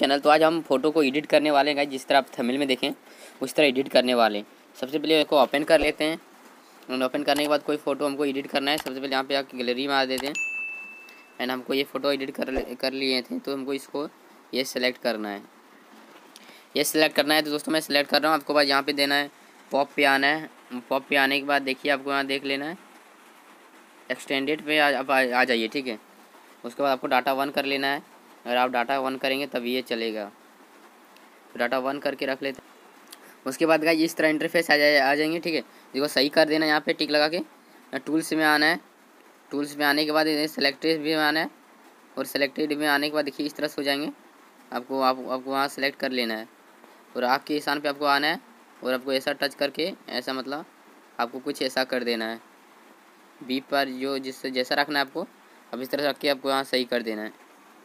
Channel. तो आज हम फोटो को एडिट करने वाले हैं गाइस, जिस तरह आप थंबनेल में देखें उस तरह एडिट करने वाले हैं। सबसे पहले इसको ओपन कर लेते हैं और ओपन करने के बाद कोई फ़ोटो हमको एडिट करना है। सबसे पहले यहाँ पे आके गैलरी में आ देते हैं एंड हमको ये फ़ोटो एडिट कर लिए थे, तो हमको इसको ये सेलेक्ट करना है। ये सिलेक्ट करना है तो दोस्तों मैं सिलेक्ट कर रहा हूँ। आपको बाद यहाँ पे देना है पॉप पे आना है। पॉप पे आने के बाद देखिए आपको यहाँ देख लेना है, एक्सटेंडेड पे आ जाइए, ठीक है। उसके बाद आपको डाटा 1 कर लेना है। अगर आप डाटा 1 करेंगे तभी ये चलेगा, तो डाटा 1 करके रख लेते हैं। उसके बाद गाइस इस तरह इंटरफेस आ जाएंगे, ठीक है। इसको सही कर देना है, यहाँ पे टिक लगा के टूल्स में आना है। टूल्स में आने के बाद सेलेक्टेड भी आना है और सेलेक्टेड में आने के बाद देखिए इस तरह से हो जाएंगे। आपको वहाँ सेलेक्ट कर लेना है और आँख के निशान पे आपको आना है और आपको ऐसा टच करके ऐसा मतलब आपको कुछ ऐसा कर देना है। बी पर जो जिससे जैसा रखना है आपको, अब इस तरह से रख के आपको यहाँ सही कर देना है।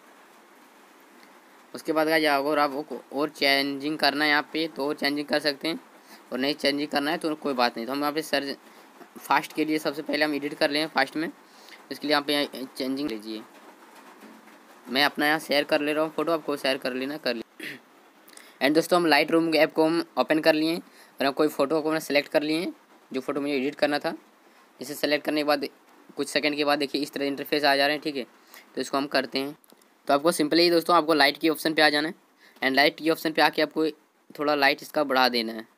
उसके बाद गाइस अगर आपको और चेंजिंग करना है यहाँ पे तो और चेंजिंग कर सकते हैं, और नहीं चेंजिंग करना है तो कोई बात नहीं। तो हम यहाँ पे सर्च फास्ट के लिए सबसे पहले हम एडिट कर लें फास्ट में, इसके लिए यहाँ पे चेंजिंग लीजिए। मैं अपना यहाँ शेयर कर ले रहा हूँ फ़ोटो, आपको शेयर कर लेना कर लीजिए। एंड दोस्तों हम लाइट रूम ऐप को हम ओपन कर लिए और हम कोई फ़ोटो को हमने सेलेक्ट कर लिए जो फ़ोटो मुझे एडिट करना था। इसे सेलेक्ट करने के बाद कुछ सेकंड के बाद देखिए इस तरह इंटरफेस आ जा रहे हैं, ठीक है। तो इसको हम करते हैं। तो आपको सिंपली दोस्तों आपको लाइट की ऑप्शन पे आ जाना है एंड लाइट की ऑप्शन पे आके आपको थोड़ा लाइट इसका बढ़ा देना है।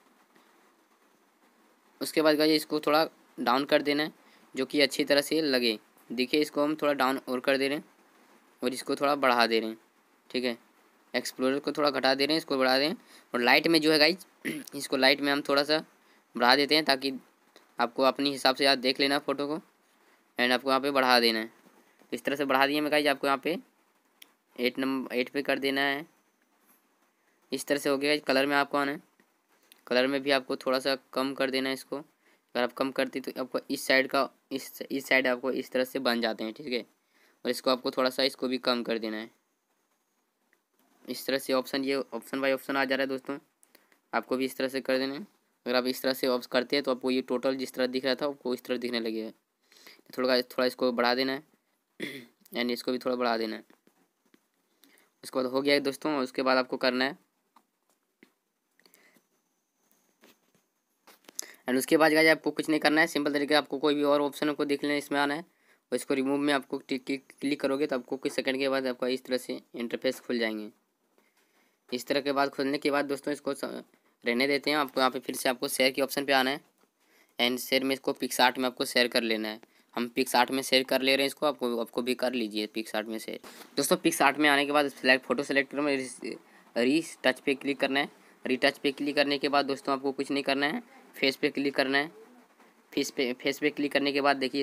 उसके बाद गाइस इसको थोड़ा डाउन कर देना है जो कि अच्छी तरह से लगे। देखिए इसको हम थोड़ा डाउन और कर दे रहे हैं और इसको थोड़ा बढ़ा दे रहे हैं, ठीक है। एक्सप्लोरर को थोड़ा घटा दे रहे हैं, इसको बढ़ा दें। और लाइट में जो है गाइज इसको लाइट में हम थोड़ा सा बढ़ा देते हैं ताकि आपको अपनी हिसाब से याद देख लेना फ़ोटो को एंड आपको यहाँ पे बढ़ा देना है। इस तरह से बढ़ा दिए मैं गाइज, आपको यहाँ पे 8 पे कर देना है। इस तरह से हो गया। कलर में आपको आना है, कलर में भी आपको थोड़ा सा कम कर देना है इसको। अगर आप कम करती तो आपको इस साइड का इस साइड आपको इस तरह से बन जाते हैं, ठीक है। और इसको आपको थोड़ा सा इसको भी कम कर देना है। इस तरह से ये ऑप्शन बाय ऑप्शन आ जा रहा है दोस्तों, आपको भी इस तरह से कर देना है। अगर आप इस तरह से ऑप्शन करते हैं तो आपको ये टोटल जिस तरह दिख रहा था आपको इस तरह दिखने लगेगा। थोड़ा इसको बढ़ा देना है एंड इसको भी थोड़ा बढ़ा देना है। उसके बाद हो गया है दोस्तों। उसके बाद आपको करना है एंड उसके बाद गाइस आपको कुछ नहीं करना है, सिंपल तरीके आपको कोई भी और ऑप्शन को देख लेना, इसमें आना है और इसको रिमूव में आपको क्लिक करोगे तो आपको कुछ सेकंड के बाद आपका इस तरह से इंटरफेस खुल जाएंगे। इस तरह के बाद खुलने के बाद दोस्तों इसको रहने देते हैं। आपको यहाँ पे फिर से आपको शेयर के ऑप्शन पे आना है एंड शेयर में इसको पिक्सआर्ट में आपको शेयर कर लेना है। हम पिक्सआर्ट में शेयर कर ले रहे हैं इसको, आपको भी कर लीजिए पिक्सआर्ट में शेयर। दोस्तों पिक्सआर्ट में आने के बाद फोटो सेलेक्ट करो, री टच पे क्लिक करना है। रीटच पे क्लिक करने के बाद दोस्तों आपको कुछ नहीं करना है, फेस पे क्लिक करना है। फेस पे क्लिक करने के बाद देखिए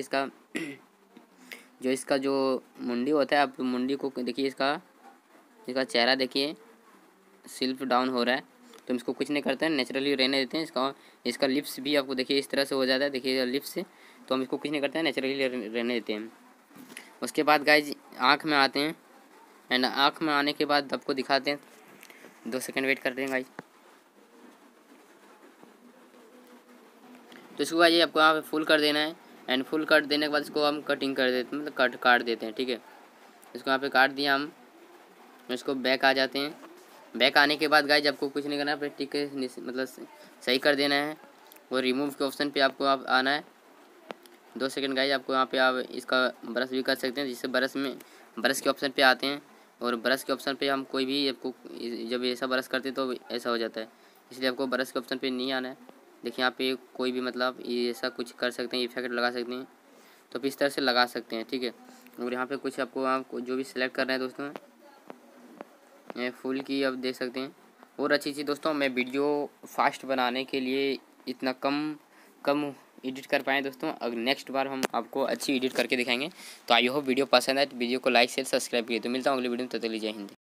इसका जो मुंडी होता है, आप मुंडी को देखिए, इसका चेहरा देखिए सिल्फ डाउन हो रहा है, तो इसको कुछ नहीं करते हैं, नेचुरली रहने देते हैं। इसका लिप्स भी आपको देखिए इस तरह से हो जाता है, देखिए लिप्स से, तो हम इसको कुछ नहीं करते हैं, नेचुरली रहने देते हैं। उसके बाद गाइज आँख में आते हैं एंड आँख में आने के बाद आपको दिखाते हैं। 2 सेकंड वेट करते हैं गाइज। तो इसको गाइज आपको यहाँ पे फुल कर देना है एंड फुल कर देने के बाद इसको हम कटिंग कर देते हैं, मतलब काट देते हैं, ठीक है। इसको यहाँ पे काट दिया हम। इसको बैक आ जाते हैं। बैक आने के बाद गाइज आपको कुछ नहीं करना है, अपने टिक मतलब सही कर देना है और रिमूव के ऑप्शन पे आपको आना है। 2 सेकंड गाइज आपको यहाँ पे आप इसका ब्रश भी कर सकते हैं, जिससे ब्रश के ऑप्शन पे आते हैं और ब्रश के ऑप्शन पे हम कोई भी आपको जब ऐसा ब्रश करते हैं तो ऐसा हो जाता है, इसलिए आपको ब्रश के ऑप्शन पे नहीं आना है। देखिए यहाँ पे कोई भी मतलब ऐसा कुछ कर सकते हैं, इफेक्ट लगा सकते हैं, तो इस तरह से लगा सकते हैं, ठीक है। और यहाँ पे कुछ आपको जो भी सिलेक्ट करना है दोस्तों, फुल की आप देख सकते हैं। और अच्छी चीज़ दोस्तों, मैं वीडियो फास्ट बनाने के लिए इतना कम एडिट कर पाएँ दोस्तों। अगर नेक्स्ट बार हम आपको अच्छी एडिट करके दिखाएंगे। तो आई होप वीडियो पसंद आए तो वीडियो को लाइक शेयर सब्सक्राइब किए। तो मिलता हूँ अगली वीडियो में, तब तक के लिए जय हिंद।